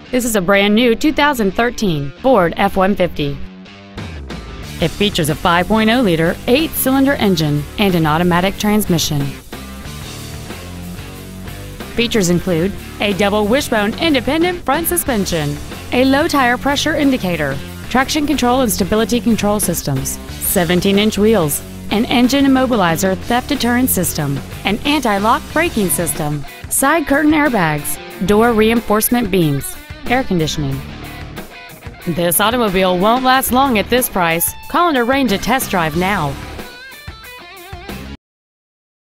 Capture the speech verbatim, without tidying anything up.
This is a brand new two thousand thirteen Ford F one fifty. It features a five point oh liter eight-cylinder engine and an automatic transmission. Features include a double wishbone independent front suspension, a low tire pressure indicator, traction control and stability control systems, seventeen inch wheels, an engine immobilizer theft deterrent system, an anti-lock braking system, side curtain airbags, door reinforcement beams, air conditioning. This automobile won't last long at this price. Call and arrange a test drive now.